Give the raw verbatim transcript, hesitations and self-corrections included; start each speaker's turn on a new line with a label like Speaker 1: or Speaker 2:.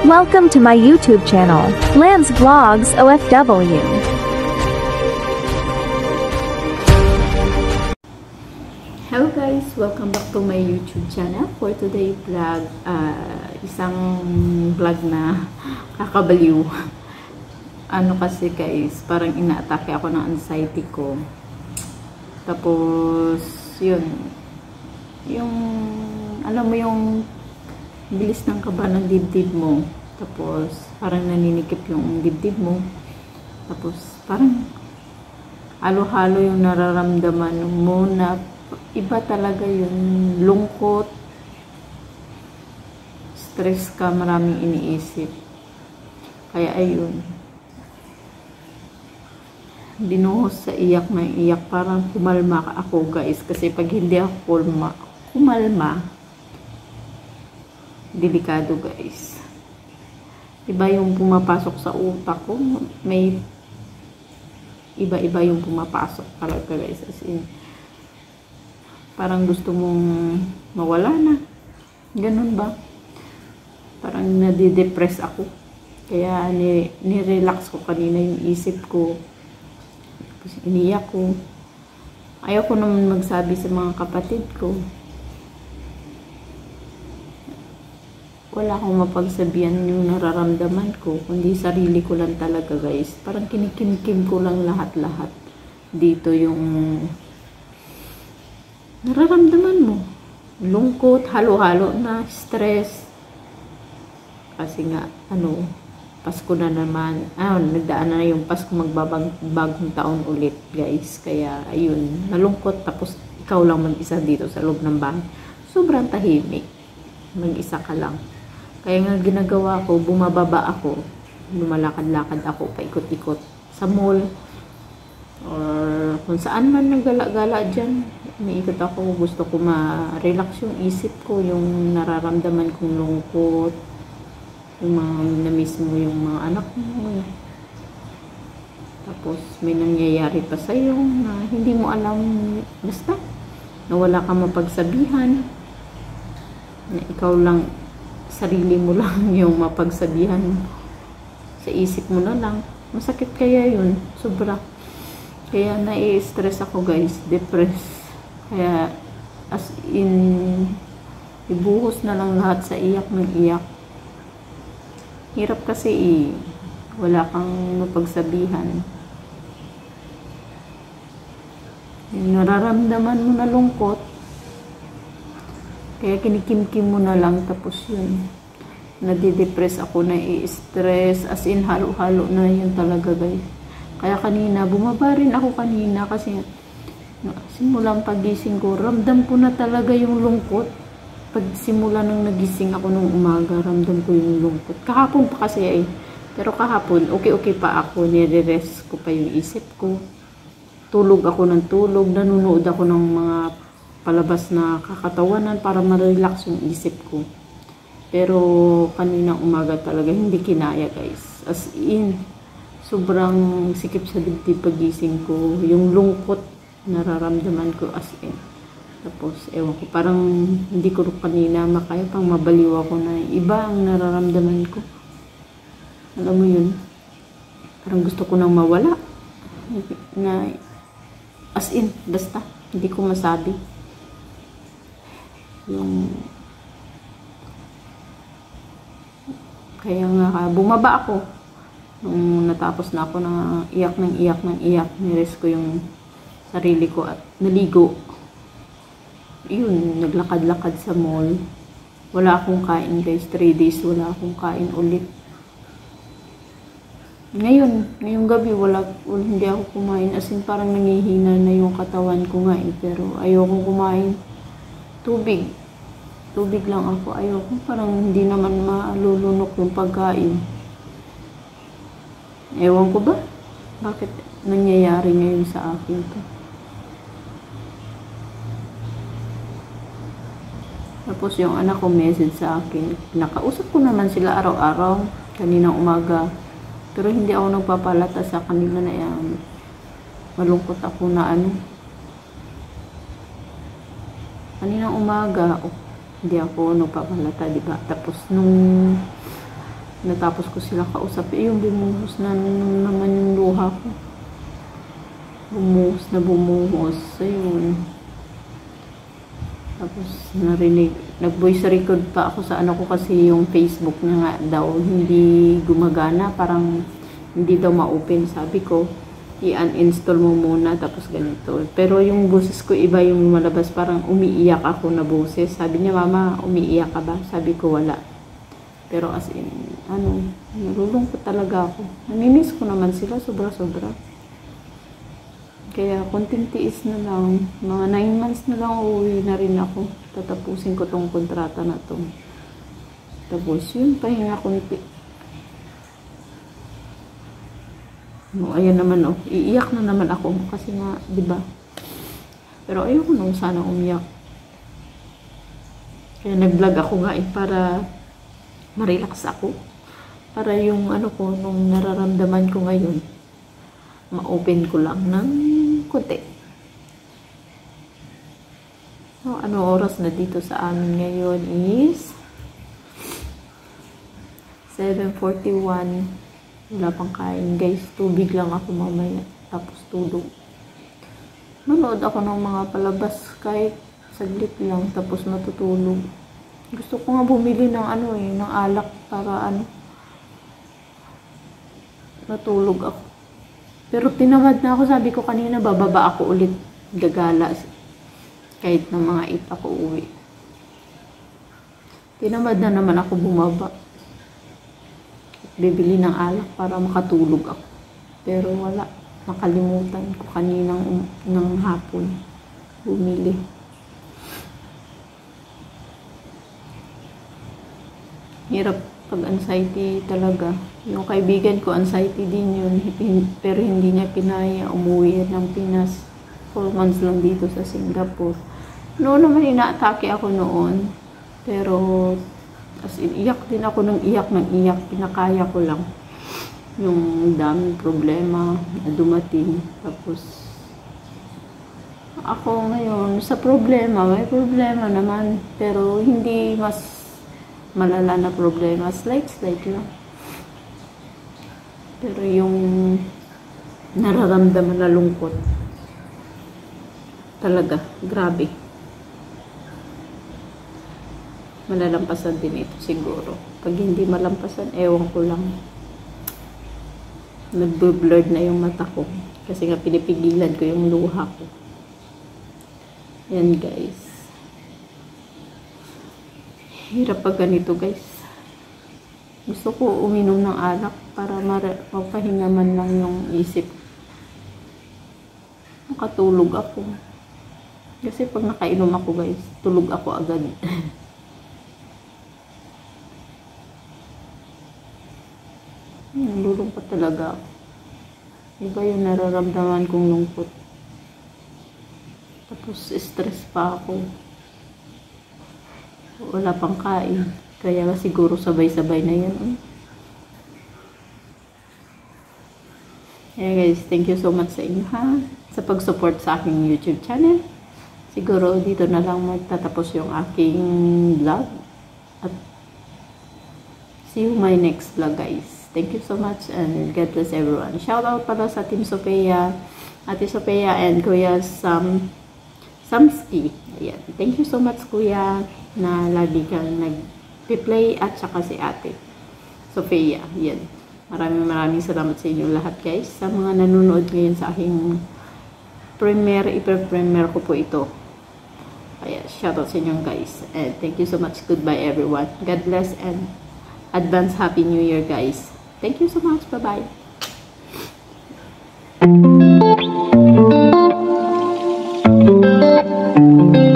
Speaker 1: Welcome to my YouTube channel, Lambs Vlogs O F W.
Speaker 2: Hello guys! Welcome back to my YouTube channel. For today vlog, uh, isang vlog na kakabaliw. Ano kasi guys, parang ina-atake ako ng anxiety ko. Tapos, yun. Yung, alam mo yung bilis ng kaba ng dibdib mo. Tapos, parang naninikip yung dibdib mo. Tapos, parang halo-halo yung nararamdaman mo na iba talaga yung lungkot, stress ka, maraming iniisip. Kaya ayun, binuhos sa iyak na iyak, parang kumalma ako guys. Kasi pag hindi ako kumalma, kumalma delikado guys. Iba yung pumapasok sa utak ko, may iba-iba yung pumapasok talaga guys. As in, parang gusto mong mawala na. Ganun ba? Parang nadidepress ako. Kaya ni, nirelax ko kanina yung isip ko. Tapos iniyak ko. Ayaw ko naman magsabi sa mga kapatid ko. Wala akong mapagsabihan yung nararamdaman ko. Kundi sarili ko lang talaga guys. Parang kinikimkim ko lang lahat-lahat. Dito yung nararamdaman mo. Lungkot, halo-halo na, stress. Kasi nga, ano, Pasko na naman. Ah, nagdaan na yung Pasko, magbabagong taon ulit, guys. Kaya, ayun, nalungkot. Tapos, ikaw lang mag-isa dito sa loob ng bahay. Sobrang tahimik. Mag-isa ka lang. Kaya nga ginagawa ko, bumababa ako. Lumalakad-lakad ako, paikot-ikot sa mall. Or kung saan man nagala-gala dyan. Umiikot ako, gusto ko ma-relax yung isip ko, yung nararamdaman kong lungkot, yung mga na-miss mo yung mga anak mo. Tapos may nangyayari pa sa'yo na hindi mo alam, basta na wala kang mapagsabihan, na ikaw lang, sarili mo lang yung mapagsabihan, sa isip mo na lang. Masakit kaya yun, sobra. Kaya nai-stress ako guys, depressed. Kaya as in, ibuhos na lang lahat sa iyak ng iyak. Hirap kasi eh, wala kang mapagsabihan. Yung nararamdaman mo na lungkot, kaya kinikimkim mo na lang, tapos yun, nadidepress ako, nai-stress, as in halo-halo na yun talaga guys. Kaya kanina, bumaba rin ako kanina kasi simulang pagising ko, ramdam ko na talaga yung lungkot. Pag simula nang nagising ako nung umaga, ramdam ko yung lungkot. Kahapon pa kasi eh. Pero kahapon, okay-okay pa ako. Nire-rest ko pa yung isip ko. Tulog ako ng tulog. Nanunood ako ng mga palabas na kakatawanan para ma-relax yung isip ko. Pero kanina umaga talaga, hindi kinaya guys. As in, sobrang sikip sa dibdib pagising ko. Yung lungkot, nararamdaman ko as in. Tapos, ewan ko, parang hindi ko kanina makaya, pang mabaliw ako na iba ang nararamdaman ko. Alam mo yun? Parang gusto ko nang mawala. Na, as in, basta, hindi ko masabi. Yung, kaya nga, bumaba ako. Nung natapos na ako ng iyak ng iyak ng iyak, nires ko yung sarili ko at naligo. Yun, naglakad-lakad sa mall. Wala akong kain guys, three days wala akong kain ulit. Ngayon, ngayong gabi wala, wala hindi ako kumain, as in parang nangihina na yung katawan ko nga eh, pero ayokong kumain. Tubig. Tubig lang ako, ayoko, parang hindi naman malulunok yung pagkain. Ewan ko ba? Bakit nangyayari ngayon sa akin to? Tapos yung anak ko message sa akin. Nakausap ko naman sila araw-araw, kaninang umaga. Pero hindi ako nagpapalata sa kanila na yan. Malungkot ako na ano. Kaninang umaga, oh, hindi ako nagpapalata, diba? Tapos nung natapos ko sila kausap, eh, yung bumuhos na naman yung luha ko. Bumuhos na bumuhos. Ayun. Tapos narinig, nag-voice record pa ako sa ano ko kasi yung Facebook niya nga daw hindi gumagana, parang hindi daw ma-open. Sabi ko, i-uninstall mo muna tapos ganito. Pero yung boses ko iba yung lumalabas, parang umiiyak ako na boses. Sabi niya, mama, umiiyak ka ba? Sabi ko, wala. Pero as in, ano, nalulungkot talaga ako. Namimiss ko naman sila, sobra-sobra. Kaya, konting tiis na lang. Mga nine months na lang uuwi na rin ako. Tatapusin ko tong kontrata na to. Tapos, yun, pahinga konti. No, ayan naman, oh. Iiyak na naman ako. Kasi nga, di ba? Pero ayoko nung sana umiyak. Kaya nag-vlog ako nga eh, para ma-relax ako. Para yung ano ko, nung nararamdaman ko ngayon, ma-open ko lang ng konti. So, ano oras na dito sa amin ngayon is seven forty-one. Wala pang kain. Guys, tubig lang ako mamaya. Tapos tulog. Manood ako ng mga palabas kahit saglit lang. Tapos matutulog. Gusto ko nga bumili ng ano eh, ng alak para ano, natulog ako. Pero tinamad na ako, sabi ko kanina, bababa ako ulit, gagala. Kahit ng mga eight ako uwi. Tinamad na naman ako bumaba. Bibili ng alak para makatulog ako. Pero wala, nakalimutan ko kaninang um, ng hapon. Bumili. Hirap pag anxiety talaga. Yung kaibigan ko, anxiety din yun. Pero hindi niya pinaya. Umuwi ng Pinas. four months lang dito sa Singapore. Noon naman ina-atake ako noon. Pero, as in, iyak din ako ng iyak ng iyak. Pinakaya ko lang. Yung daming problema na dumating. Tapos, ako ngayon, sa problema, may problema naman. Pero, hindi mas malala na problema, slight slight lang. Pero yung nararamdaman na lungkot talaga, grabe. Malalampasan din ito siguro. Pag hindi malampasan, ewan ko lang. Nagbo-blurred na yung mata ko kasi nga pinipigilan ko yung luha ko. Yan guys. Hirap pag ganito guys. Gusto ko uminom ng alak para mapahinga man lang yung isip. Makatulog ako. Kasi pag nakainom ako guys, tulog ako agad. Nalulungkot talaga ako. Iba yung nararamdaman kong lungkot. Tapos stress pa ako. Wala pang kain. Kaya siguro sabay-sabay na yan. Hey guys, thank you so much sa inyo ha. Sa pag-support sa aking YouTube channel. Siguro dito na lang magtatapos yung aking vlog. At see you my next vlog guys. Thank you so much and God bless everyone. Shout out pala sa Team Sophia, Ate Sophia and Kuya Sam Samski. Ayan. Thank you so much Kuya na lagi kang nag-replay at saka si Ate Sophia. Yan. Maraming maraming salamat sa inyo lahat guys. Sa mga nanonood ngayon sa aking premiere, ipa-premiere ko po ito. Kaya shoutout sa inyo guys. And thank you so much. Goodbye everyone. God bless and advance Happy New Year guys. Thank you so much. Bye-bye.